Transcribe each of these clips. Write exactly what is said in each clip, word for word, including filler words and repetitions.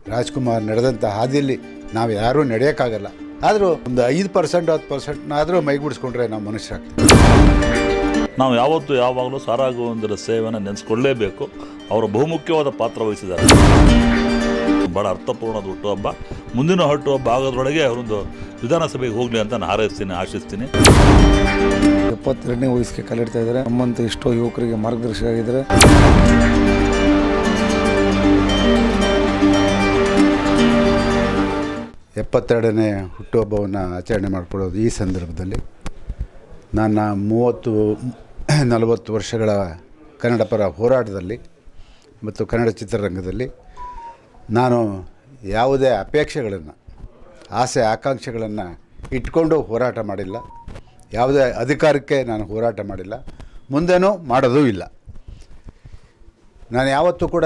ರಾಜ್ಕುಮಾರ್ ನಡೆದಂಥ ಹಾದಿಯಲ್ಲಿ ನಾವು ಯಾರೂ ನಡೆಯೋಕ್ಕಾಗಲ್ಲ. ಆದರೂ ಒಂದು ಐದು ಪರ್ಸೆಂಟ್ ಹತ್ತು ಪರ್ಸೆಂಟ್ನಾದರೂ ಮೈಗೂಡಿಸ್ಕೊಂಡ್ರೆ ನಾವು ಮನುಷ್ಯರಾಗ್ತೀವಿ. ನಾವು ಯಾವತ್ತೂ ಯಾವಾಗಲೂ ಸಾರಾಗುವಂದರ ಸೇವೆಯನ್ನು ನೆನೆಸ್ಕೊಳ್ಳೇಬೇಕು. ಅವರ ಬಹುಮುಖ್ಯವಾದ ಪಾತ್ರ ವಹಿಸಿದ್ದಾರೆ. ಭಾಳ ಅರ್ಥಪೂರ್ಣದ ಹುಟ್ಟುಹಬ್ಬ. ಮುಂದಿನ ಹುಟ್ಟುಹಬ್ಬ ಆಗೋದ್ರೊಳಗೆ ಅವರೊಂದು ವಿಧಾನಸಭೆಗೆ ಹೋಗಲಿ ಅಂತ ನಾನು ಹಾರೈಸ್ತೀನಿ, ಆಶಿಸ್ತೀನಿ. ಎಪ್ಪತ್ತೆರಡನೇ ವಯಸ್ಸಿಗೆ ಕಾಲಿಡ್ತಾ ಇದ್ದಾರೆ. ನಮ್ಮಂತ ಎಷ್ಟೋ ಯುವಕರಿಗೆ ಮಾರ್ಗದರ್ಶಕ ಆಗಿದ್ದಾರೆ. ಎಪ್ಪತ್ತೆರಡನೇ ಹುಟ್ಟುಹಬ್ಬವನ್ನು ಆಚರಣೆ ಮಾಡಿಕೊಳ್ಳೋದು ಈ ಸಂದರ್ಭದಲ್ಲಿ ನನ್ನ ಮೂವತ್ತು ನಲವತ್ತು ವರ್ಷಗಳ ಕನ್ನಡ ಪರ ಹೋರಾಟದಲ್ಲಿ ಮತ್ತು ಕನ್ನಡ ಚಿತ್ರರಂಗದಲ್ಲಿ ನಾನು ಯಾವುದೇ ಅಪೇಕ್ಷೆಗಳನ್ನು, ಆಸೆ ಆಕಾಂಕ್ಷೆಗಳನ್ನು ಇಟ್ಕೊಂಡು ಹೋರಾಟ ಮಾಡಿಲ್ಲ. ಯಾವುದೇ ಅಧಿಕಾರಕ್ಕೆ ನಾನು ಹೋರಾಟ ಮಾಡಿಲ್ಲ, ಮುಂದೇನೂ ಮಾಡೋದೂ ಇಲ್ಲ. ನಾನು ಯಾವತ್ತೂ ಕೂಡ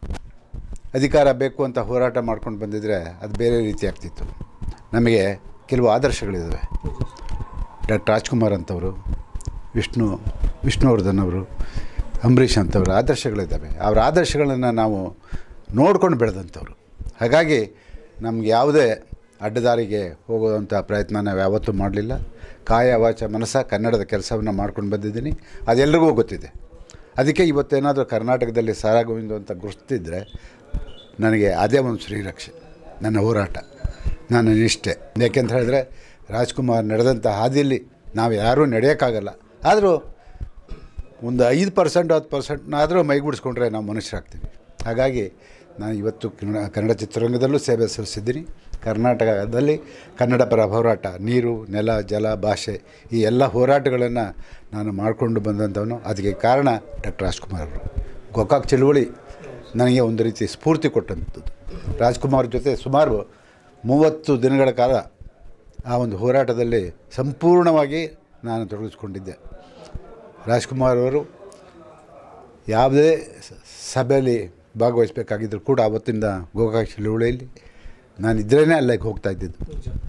ಅಧಿಕಾರ ಬೇಕು ಅಂತ ಹೋರಾಟ ಮಾಡ್ಕೊಂಡು ಬಂದಿದ್ದರೆ ಅದು ಬೇರೆ ರೀತಿ ಆಗ್ತಿತ್ತು. ನಮಗೆ ಕೆಲವು ಆದರ್ಶಗಳಿದ್ದಾವೆ. ಡಾಕ್ಟರ್ ರಾಜ್ಕುಮಾರ್ ಅಂತವರು, ವಿಷ್ಣು ವಿಷ್ಣುವರ್ಧನ್ ಅವರು, ಅಂಬರೀಷ್ ಅಂತವರು ಆದರ್ಶಗಳಿದ್ದಾವೆ. ಅವರ ಆದರ್ಶಗಳನ್ನು ನಾವು ನೋಡ್ಕೊಂಡು ಬೆಳೆದಂಥವ್ರು. ಹಾಗಾಗಿ ನಮ್ಗೆ ಯಾವುದೇ ಅಡ್ಡದಾರಿಗೆ ಹೋಗೋವಂಥ ಪ್ರಯತ್ನ ನಾವು ಯಾವತ್ತೂ ಮಾಡಲಿಲ್ಲ. ಕಾಯ ವಾಚ ಮನಸ್ಸ ಕನ್ನಡದ ಕೆಲಸವನ್ನು ಮಾಡ್ಕೊಂಡು ಬಂದಿದ್ದೀನಿ. ಅದೆಲ್ಲರಿಗೂ ಗೊತ್ತಿದೆ. ಅದಕ್ಕೆ ಇವತ್ತೇನಾದರೂ ಕರ್ನಾಟಕದಲ್ಲಿ ಸಾರಾಗೋವಿಂದ ಅಂತ ಗುರುತಿದ್ರೆ ನನಗೆ ಅದೇ ಒಂದು ಶ್ರೀರಕ್ಷೆ, ನನ್ನ ಹೋರಾಟ, ನನ್ನ ನಿಷ್ಠೆ. ಯಾಕೆಂತ ಹೇಳಿದ್ರೆ ರಾಜ್ಕುಮಾರ್ ನಡೆದಂಥ ಹಾದಿಯಲ್ಲಿ ನಾವು ಯಾರೂ ನಡೆಯೋಕ್ಕಾಗಲ್ಲ. ಆದರೂ ಒಂದು ಐದು ಪರ್ಸೆಂಟ್ ಹತ್ತು ಪರ್ಸೆಂಟ್ನಾದರೂ ಮೈಗೂಡಿಸ್ಕೊಂಡ್ರೆ ನಾವು ಮನುಷ್ಯರಾಗ್ತೀವಿ. ಹಾಗಾಗಿ ನಾನು ಇವತ್ತು ಕನ್ನಡ ಕನ್ನಡ ಚಿತ್ರರಂಗದಲ್ಲೂ ಸೇವೆ ಸಲ್ಲಿಸಿದ್ದೀನಿ. ಕರ್ನಾಟಕದಲ್ಲಿ ಕನ್ನಡ ಪರ ಹೋರಾಟ, ನೀರು, ನೆಲ, ಜಲ, ಭಾಷೆ ಈ ಎಲ್ಲ ಹೋರಾಟಗಳನ್ನು ನಾನು ಮಾಡಿಕೊಂಡು ಬಂದಂಥವನು. ಅದಕ್ಕೆ ಕಾರಣ ಡಾಕ್ಟರ್ ರಾಜ್ಕುಮಾರ್ ಅವರು. ಗೋಕಾಕ್ ಚಳುವಳಿ ನನಗೆ ಒಂದು ರೀತಿ ಸ್ಫೂರ್ತಿ ಕೊಟ್ಟಂಥದ್ದು. ರಾಜ್ಕುಮಾರ್ ಜೊತೆ ಸುಮಾರು ಮೂವತ್ತು ದಿನಗಳ ಕಾಲ ಆ ಒಂದು ಹೋರಾಟದಲ್ಲಿ ಸಂಪೂರ್ಣವಾಗಿ ನಾನು ತೊಡಗಿಸ್ಕೊಂಡಿದ್ದೆ. ರಾಜ್ಕುಮಾರ್ ಅವರು ಯಾವುದೇ ಸಭೆಯಲ್ಲಿ ಭಾಗವಹಿಸಬೇಕಾಗಿದ್ದರೂ ಕೂಡ ಆವತ್ತಿಂದ ಗೋಕಾಕ್ ಚಳುವಳಿಯಲ್ಲಿ ನಾನು ಇದ್ರೇ ಅಲ್ಲಿಗೆ ಹೋಗ್ತಾ ಇದ್ದಿದ್ದು.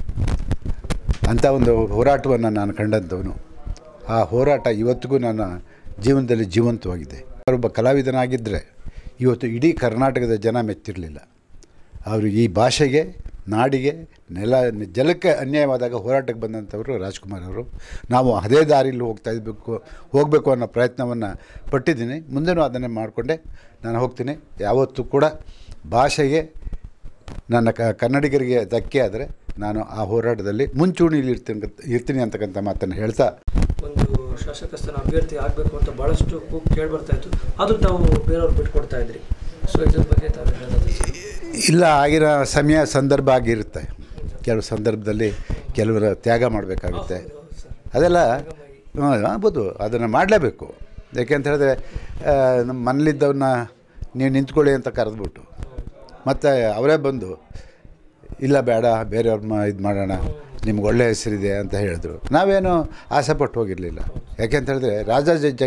ಅಂಥ ಒಂದು ಹೋರಾಟವನ್ನು ನಾನು ಕಂಡಂಥವನು. ಆ ಹೋರಾಟ ಇವತ್ತಿಗೂ ನನ್ನ ಜೀವನದಲ್ಲಿ ಜೀವಂತವಾಗಿದೆ. ಅವರೊಬ್ಬ ಕಲಾವಿದನಾಗಿದ್ದರೆ ಇವತ್ತು ಇಡೀ ಕರ್ನಾಟಕದ ಜನ ಮೆಚ್ಚಿರಲಿಲ್ಲ. ಅವರು ಈ ಭಾಷೆಗೆ, ನಾಡಿಗೆ, ನೆಲ ಜಲಕ್ಕೆ ಅನ್ಯಾಯವಾದಾಗ ಹೋರಾಟಕ್ಕೆ ಬಂದಂಥವರು ರಾಜ್ಕುಮಾರ್ ಅವರು. ನಾವು ಅದೇ ದಾರಿಯಲ್ಲಿ ಹೋಗ್ತಾ ಇರಬೇಕು ಹೋಗಬೇಕು ಅನ್ನೋ ಪ್ರಯತ್ನವನ್ನು ಪಟ್ಟಿದ್ದೀನಿ. ಮುಂದೆನೂ ಅದನ್ನೇ ಮಾಡಿಕೊಂಡೆ ನಾನು ಹೋಗ್ತೀನಿ. ಯಾವತ್ತೂ ಕೂಡ ಭಾಷೆಗೆ, ನನ್ನ ಕ ಕನ್ನಡಿಗರಿಗೆ ಧಕ್ಕೆ ಆದರೆ ನಾನು ಆ ಹೋರಾಟದಲ್ಲಿ ಮುಂಚೂಣಿಯಲ್ಲಿ ಇರ್ತೀನಿ ಇರ್ತೀನಿ ಅಂತಕ್ಕಂಥ ಮಾತನ್ನು ಹೇಳ್ತಾ, ಒಂದು ಶಾಸಕ ಸ್ಥಾನ ಅಭ್ಯರ್ಥಿ ಆಗಬೇಕು ಅಂತ ಭಾಳಷ್ಟು ಕೂಗು ಕೇಳಿ ಬರ್ತಾಯಿತ್ತು. ಆದರೂ ತಾವು ಬೇರೆಯವ್ರು ಬಿಟ್ಕೊಡ್ತಾ ಇದ್ರಿ. ಸೊ ಇದ್ರ ಬಗ್ಗೆ ತಾವು ಹೇಳೋದು? ಇಲ್ಲ, ಆಗಿನ ಸಮಯ ಸಂದರ್ಭ ಆಗಿರುತ್ತೆ. ಕೆಲವು ಸಂದರ್ಭದಲ್ಲಿ ಕೆಲವರ ತ್ಯಾಗ ಮಾಡಬೇಕಾಗುತ್ತೆ. ಅದೆಲ್ಲ ಆಗ್ಬೋದು, ಅದನ್ನು ಮಾಡಲೇಬೇಕು. ಯಾಕೆಂತ ಹೇಳಿದ್ರೆ ನಮ್ಮ ಮನೇಲಿದ್ದವನ್ನ ನೀವು ನಿಂತ್ಕೊಳ್ಳಿ ಅಂತ ಕರೆದ್ಬಿಟ್ಟು ಮತ್ತು ಅವರೇ ಬಂದು ಇಲ್ಲ ಬೇಡ ಬೇರೆಯವ್ರ ಮ ಇದು ಮಾಡೋಣ, ನಿಮ್ಗೆ ಒಳ್ಳೆ ಹೆಸರಿದೆ ಅಂತ ಹೇಳಿದ್ರು. ನಾವೇನು ಆಸೆ ಪಟ್ಟು ಹೋಗಿರಲಿಲ್ಲ. ಯಾಕೆಂತ ಹೇಳಿದ್ರೆ ರಾಜ ಜ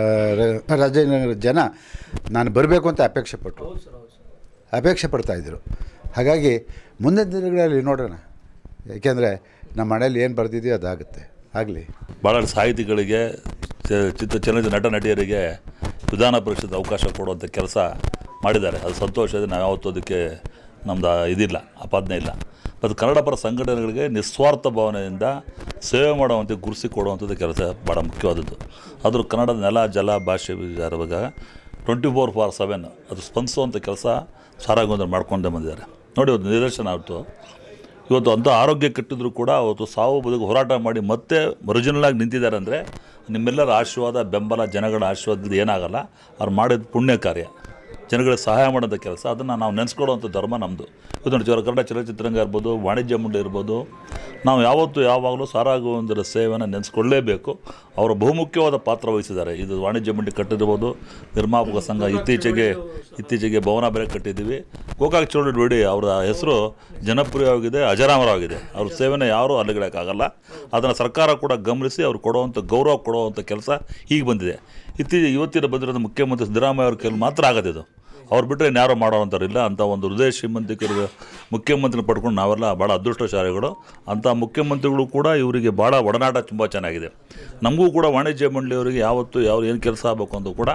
ರಾಜನಗರ ಜನ ನಾನು ಬರಬೇಕು ಅಂತ ಅಪೇಕ್ಷೆ ಪಟ್ಟರು, ಅಪೇಕ್ಷೆ ಪಡ್ತಾಯಿದ್ರು. ಹಾಗಾಗಿ ಮುಂದಿನ ದಿನಗಳಲ್ಲಿ ನೋಡೋಣ. ಏಕೆಂದರೆ ನಮ್ಮ ಮನೇಲಿ ಏನು ಬರೆದಿದೆಯೋ ಅದಾಗುತ್ತೆ, ಆಗಲಿ. ಭಾಳ ಸಾಹಿತಿಗಳಿಗೆ, ಚಿತ್ರ ಚಲನಚಿತ್ರ ನಟ ನಟಿಯರಿಗೆ ವಿಧಾನ ಪರಿಷತ್ ಅವಕಾಶ ಕೊಡುವಂಥ ಕೆಲಸ ಮಾಡಿದ್ದಾರೆ. ಅದು ಸಂತೋಷ ಇದೆ. ನಾವು ಯಾವತ್ತೂ ಅದಕ್ಕೆ ನಮ್ಮದು ಇದಿಲ್ಲ, ಆಪಾದನೆ ಇಲ್ಲ. ಮತ್ತು ಕನ್ನಡ ಪರ ಸಂಘಟನೆಗಳಿಗೆ ನಿಸ್ವಾರ್ಥ ಭಾವನೆಯಿಂದ ಸೇವೆ ಮಾಡುವಂಥ ಗುರುಸಿ ಕೊಡುವಂಥದ್ದು ಕೆಲಸ ಭಾಳ ಮುಖ್ಯವಾದದ್ದು. ಆದರೂ ಕನ್ನಡದ ನೆಲ, ಜಲ, ಭಾಷೆ ವಿಚಾರವಾಗ ಟ್ವೆಂಟಿ ಫೋರ್ ಫಾರ್ ಸೆವೆನ್ ಅದು ಸ್ಪಂದಿಸುವಂಥ ಕೆಲಸ ಸಾರಾಗೊಂದು ಮಾಡ್ಕೊಂಡೇ ಬಂದಿದ್ದಾರೆ. ನೋಡಿ, ಒಂದು ನಿದರ್ಶನ ಆಯಿತು. ಇವತ್ತು ಅಂಥ ಆರೋಗ್ಯ ಕೆಟ್ಟಿದ್ರು ಕೂಡ ಅವತ್ತು ಸಾವು ಬದುಕು ಹೋರಾಟ ಮಾಡಿ ಮತ್ತೆ ಒರಿಜಿನಲಾಗಿ ನಿಂತಿದ್ದಾರೆ ಅಂದರೆ ನಿಮ್ಮೆಲ್ಲರ ಆಶೀರ್ವಾದ, ಬೆಂಬಲ, ಜನಗಳ ಆಶೀರ್ವಾದದಿಂದ ಏನಾಗಲ್ಲ. ಅವ್ರು ಮಾಡಿದ ಪುಣ್ಯ ಕಾರ್ಯ, ಜನಗಳಿಗೆ ಸಹಾಯ ಮಾಡೋಂಥ ಕೆಲಸ, ಅದನ್ನು ನಾವು ನೆನೆಸ್ಕೊಳ್ಳುವಂಥ ಧರ್ಮ ನಮ್ಮದು. ಇವತ್ತು ನೋಡಿ, ಕನ್ನಡ ಚಲನಚಿತ್ರರಂಗ ಇರ್ಬೋದು, ವಾಣಿಜ್ಯ ಮಂಡಳಿ ಇರ್ಬೋದು, ನಾವು ಯಾವತ್ತೂ ಯಾವಾಗಲೂ ಸಾರಾಗುವಂದರ ಸೇವೆಯನ್ನು ನೆನೆಸ್ಕೊಳ್ಳೇಬೇಕು. ಅವರ ಬಹುಮುಖ್ಯವಾದ ಪಾತ್ರ ವಹಿಸಿದ್ದಾರೆ. ಇದು ವಾಣಿಜ್ಯ ಮಂಡಳಿ ಕಟ್ಟಿರ್ಬೋದು, ನಿರ್ಮಾಪಕ ಸಂಘ ಇತ್ತೀಚೆಗೆ ಇತ್ತೀಚೆಗೆ ಭವನ ಬೇರೆ ಕಟ್ಟಿದ್ದೀವಿ. ಗೋಕಾಕ್ ಚಳುವಳಿ ನೋಡಿ, ಅವರ ಹೆಸರು ಜನಪ್ರಿಯವಾಗಿದೆ, ಅಜರಾಮರವಾಗಿದೆ. ಅವ್ರ ಸೇವೆನ ಯಾರೂ ಅಲ್ಲಿಗಳಕ್ಕಾಗಲ್ಲ. ಅದನ್ನು ಸರ್ಕಾರ ಕೂಡ ಗಮನಿಸಿ ಅವ್ರು ಕೊಡುವಂಥ ಗೌರವ ಕೊಡುವಂಥ ಕೆಲಸ ಈಗ ಬಂದಿದೆ. ಇತ್ತೀಚೆಗೆ ಇವತ್ತಿನ ಬಂದಿರೋದು ಮುಖ್ಯಮಂತ್ರಿ ಸಿದ್ದರಾಮಯ್ಯ ಅವ್ರ ಕೆಲವು ಮಾತ್ರ ಆಗೋದಿದು. ಅವ್ರು ಬಿಟ್ಟರೆ ಇನ್ಯಾರೋ ಮಾಡೋವಂಥವ್ರಿಲ್ಲ. ಅಂಥ ಒಂದು ಹೃದಯ ಶ್ರೀಮಂತಿಕರಿಗೆ ಮುಖ್ಯಮಂತ್ರಿ ಪಡ್ಕೊಂಡು ನಾವೆಲ್ಲ ಭಾಳ ಅದೃಷ್ಟಶಾಲಿಗಳು. ಅಂಥ ಮುಖ್ಯಮಂತ್ರಿಗಳು ಕೂಡ ಇವರಿಗೆ ಭಾಳ ಒಡನಾಟ ತುಂಬ ಚೆನ್ನಾಗಿದೆ. ನಮಗೂ ಕೂಡ ವಾಣಿಜ್ಯ ಮಂಡಳಿಯವರಿಗೆ ಯಾವತ್ತು ಯಾವ ಏನು ಕೆಲಸ ಆಗಬೇಕು ಅಂತ ಕೂಡ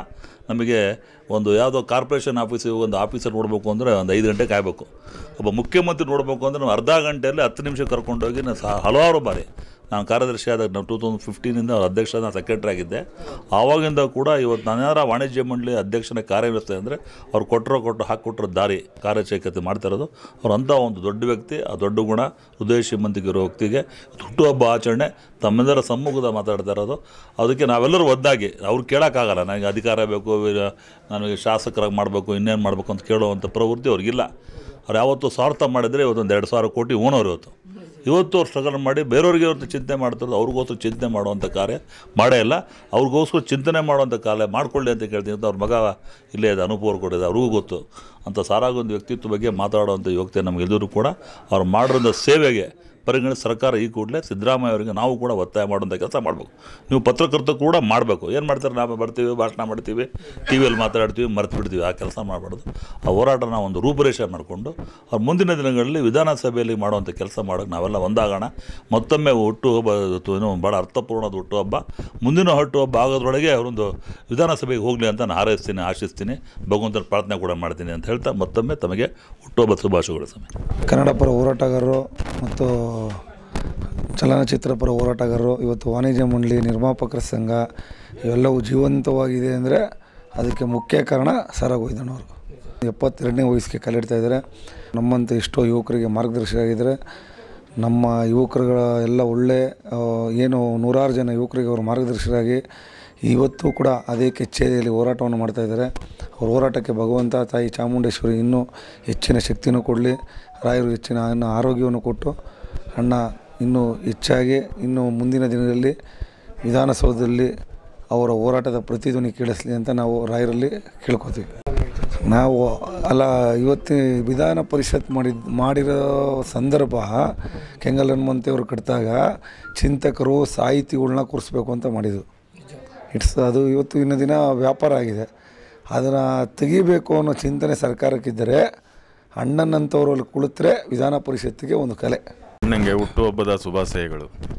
ನಮಗೆ ಒಂದು ಯಾವುದೋ ಕಾರ್ಪೊರೇಷನ್ ಆಫೀಸಿಗೆ ಒಂದು ಆಫೀಸರ್ ನೋಡಬೇಕು ಅಂದರೆ ಒಂದು ಐದು ಗಂಟೆ ಕಾಯಬೇಕು. ಒಬ್ಬ ಮುಖ್ಯಮಂತ್ರಿ ನೋಡಬೇಕು ಅಂದರೆ ನಾವು ಅರ್ಧ ಗಂಟೆಯಲ್ಲಿ ಹತ್ತು ನಿಮಿಷ ಕರ್ಕೊಂಡೋಗಿ ನಾನು ಸಹ ಹಲವಾರು ಬಾರಿ ನಾನು ಕಾರ್ಯದರ್ಶಿ ಆದಾಗ ನಾವು ಟೂ ತೌಸಂಡ್ ಫಿಫ್ಟೀನಿಂದ ಅವ್ರ ಅಧ್ಯಕ್ಷ ನಾನು ಸೆಕ್ರೆಟ್ರಿ ಆಗಿದ್ದೆ. ಆವಾಗಿಂದ ಕೂಡ ಇವತ್ತು ನಾನ್ಯಾರ ವಾಣಿಜ್ಯ ಮಂಡಳಿ ಅಧ್ಯಕ್ಷನ ಕಾರ್ಯವ್ಯವಸ್ಥೆ ಅಂದರೆ ಅವ್ರು ಕೊಟ್ಟರೋ ಕೊಟ್ಟು ಹಾಕಿಕೊಟ್ಟಿರೋ ದಾರಿ ಕಾರ್ಯಚೈಕತೆ ಮಾಡ್ತಿರೋದು ಅವ್ರು ಅಂಥ ಒಂದು ದೊಡ್ಡ ವ್ಯಕ್ತಿ. ಆ ದೊಡ್ಡ ಗುಣ ಹೃದಯ ಶ್ರೀಮಂತಿಗಿರೋ ವ್ಯಕ್ತಿಗೆ ಹುಟ್ಟುಹಬ್ಬ ಆಚರಣೆ ತಮ್ಮೆಲ್ಲರ ಸಮ್ಮುಖದ ಮಾತಾಡ್ತಾ ಇರೋದು. ಅದಕ್ಕೆ ನಾವೆಲ್ಲರೂ ಒದ್ದಾಗಿ ಅವ್ರು ಕೇಳೋಕ್ಕಾಗಲ್ಲ, ನನಗೆ ಅಧಿಕಾರ ಬೇಕು, ನನಗೆ ಶಾಸಕರಾಗಿ ಮಾಡಬೇಕು, ಇನ್ನೇನು ಮಾಡಬೇಕು ಅಂತ ಕೇಳುವಂಥ ಪ್ರವೃತ್ತಿ ಅವ್ರಿಗಿಲ್ಲ. ಅವ್ರು ಯಾವತ್ತೂ ಸ್ವಾರ್ಥ ಮಾಡಿದರೆ ಇವತ್ತೊಂದು ಎರಡು ಸಾವಿರ ಕೋಟಿ ಓಣೋರು ಇವತ್ತು ಇವತ್ತು ಅವ್ರು ಸ್ಟ್ರಗಲ್ ಮಾಡಿ ಬೇರೆಯವ್ರಿಗೆ ಇವತ್ತು ಚಿಂತೆ ಮಾಡ್ತಿರೋದು. ಅವ್ರಿಗೋಸ್ಕರ ಚಿಂತೆ ಮಾಡುವಂಥ ಕಾರ್ಯ ಮಾಡೇ ಇಲ್ಲ. ಅವ್ರಿಗೋಸ್ಕರ ಚಿಂತನೆ ಮಾಡುವಂಥ ಕಾರ್ಯ ಮಾಡ್ಕೊಳ್ಳಿ ಅಂತ ಕೇಳ್ತೀನಿ ಅಂತ ಅವ್ರ ಮಗ ಇಲ್ಲೇ ಇದೆ, ಅನುಪೂರ್ ಕೊಟ್ಟಿದೆ, ಅವ್ರಿಗೂ ಗೊತ್ತು. ಅಂಥ ಸಾರಾಗೊಂದು ವ್ಯಕ್ತಿತ್ವ ಬಗ್ಗೆ ಮಾತಾಡುವಂಥ ಯೋಗ್ಯತೆ ನಮಗೆಲ್ಲರೂ ಕೂಡ ಅವ್ರು ಮಾಡಿರೋಂಥ ಸೇವೆಗೆ ಪರಿಗಣಿಸಿ ಸರ್ಕಾರ ಈ ಕೂಡಲೇ ಸಿದ್ದರಾಮಯ್ಯ ಅವರಿಗೆ ನಾವು ಕೂಡ ಒತ್ತಾಯ ಮಾಡುವಂಥ ಕೆಲಸ ಮಾಡಬೇಕು. ನೀವು ಪತ್ರಕರ್ತ ಕೂಡ ಮಾಡಬೇಕು. ಏನು ಮಾಡ್ತಾರೆ, ನಾವು ಬರ್ತೀವಿ, ಭಾಷಣ ಮಾಡ್ತೀವಿ, ಟಿ ವಿಯಲ್ಲಿ ಮಾತಾಡ್ತೀವಿ, ಮರೆತು ಬಿಡ್ತೀವಿ. ಆ ಕೆಲಸ ಮಾಡಬಾರ್ದು. ಆ ಹೋರಾಟನ ಒಂದು ರೂಪುರೇಷೆ ಮಾಡಿಕೊಂಡು ಅವ್ರು ಮುಂದಿನ ದಿನಗಳಲ್ಲಿ ವಿಧಾನಸಭೆಯಲ್ಲಿ ಮಾಡುವಂಥ ಕೆಲಸ ಮಾಡೋಕ್ಕೆ ನಾವೆಲ್ಲ ಒಂದಾಗೋಣ. ಮತ್ತೊಮ್ಮೆ ಹುಟ್ಟುಹಬ್ಬ ಏನು ಭಾಳ ಅರ್ಥಪೂರ್ಣದ ಹುಟ್ಟುಹಬ್ಬ, ಮುಂದಿನ ಹುಟ್ಟುಹಬ್ಬ ಆಗೋದ್ರೊಳಗೆ ಅವರೊಂದು ವಿಧಾನಸಭೆಗೆ ಹೋಗಲಿ ಅಂತ ನಾನು ಹಾರೈಸ್ತೀನಿ, ಆಶಿಸ್ತೀನಿ, ಭಗವಂತನ ಪ್ರಾರ್ಥನೆ ಕೂಡ ಮಾಡ್ತೀನಿ ಅಂತ ಹೇಳ್ತಾ ಮತ್ತೊಮ್ಮೆ ತಮಗೆ ಹುಟ್ಟುಹಬ್ಬ ಶುಭಾಶಯಗಳು. ಸಮಯ ಕನ್ನಡ ಪರ ಹೋರಾಟಗಾರರು ಮತ್ತು ಚಲನಚಿತ್ರ ಪರ ಹೋರಾಟಗಾರರು ಇವತ್ತು ವಾಣಿಜ್ಯ ಮಂಡಳಿ, ನಿರ್ಮಾಪಕರ ಸಂಘ ಇವೆಲ್ಲವೂ ಜೀವಂತವಾಗಿದೆ ಅಂದರೆ ಅದಕ್ಕೆ ಮುಖ್ಯ ಕಾರಣ ಸ ರಾ ಗೋವಿಂದಣ್ಣವರು. ಎಪ್ಪತ್ತೆರಡನೇ ವಯಸ್ಸಿಗೆ ಕಾಲಿಡ್ತಾ ಇದ್ದಾರೆ. ನಮ್ಮಂಥ ಎಷ್ಟೋ ಯುವಕರಿಗೆ ಮಾರ್ಗದರ್ಶಿ ಆಗಿದ್ದಾರೆ. ನಮ್ಮ ಯುವಕರುಗಳ ಎಲ್ಲ ಒಳ್ಳೆ ಏನು ನೂರಾರು ಜನ ಯುವಕರಿಗೆ ಅವರು ಮಾರ್ಗದರ್ಶಿಯಾಗಿ ಇವತ್ತು ಕೂಡ ಅದೇ ಕೆಚ್ಚೇರಿಯಲ್ಲಿ ಹೋರಾಟವನ್ನು ಮಾಡ್ತಾಯಿದ್ದಾರೆ. ಅವ್ರ ಹೋರಾಟಕ್ಕೆ ಭಗವಂತ ತಾಯಿ ಚಾಮುಂಡೇಶ್ವರಿ ಇನ್ನೂ ಹೆಚ್ಚಿನ ಶಕ್ತಿನೂ ಕೊಡಲಿ, ರಾಯರು ಹೆಚ್ಚಿನ ಆರೋಗ್ಯವನ್ನು ಕೊಟ್ಟು ಅಣ್ಣ ಇನ್ನೂ ಹೆಚ್ಚಾಗಿ ಇನ್ನು ಮುಂದಿನ ದಿನದಲ್ಲಿ ವಿಧಾನಸೌಧದಲ್ಲಿ ಅವರ ಹೋರಾಟದ ಪ್ರತಿಧ್ವನಿ ಕೇಳಿಸಲಿ ಅಂತ ನಾವು ರಾಯರಲ್ಲಿ ಕೇಳ್ಕೊತೀವಿ. ನಾವು ಅಲ್ಲ ಇವತ್ತು ವಿಧಾನ ಪರಿಷತ್ ಮಾಡಿದ ಮಾಡಿರೋ ಸಂದರ್ಭ ಕೆಂಗಲ್ ಹನುಮಂತೇವರು ಕಟ್ಟಿದಾಗ ಚಿಂತಕರು ಸಾಹಿತಿಗಳನ್ನ ಕೂರಿಸ್ಬೇಕು ಅಂತ ಮಾಡಿದ್ದು. ಇಟ್ಸ್ ಅದು ಇವತ್ತು ಇನ್ನು ದಿನ ವ್ಯಾಪಾರ ಆಗಿದೆ. ಅದನ್ನು ತೆಗಿಬೇಕು ಅನ್ನೋ ಚಿಂತನೆ ಸರ್ಕಾರಕ್ಕಿದ್ದರೆ ಅಣ್ಣನಂಥವ್ರಲ್ಲಿ ಕುಳಿತರೆ ವಿಧಾನ ಪರಿಷತ್ತಿಗೆ ಒಂದು ಕಲೆ. ನನಗೆ ಹುಟ್ಟುಹಬ್ಬದ ಶುಭಾಶಯಗಳು.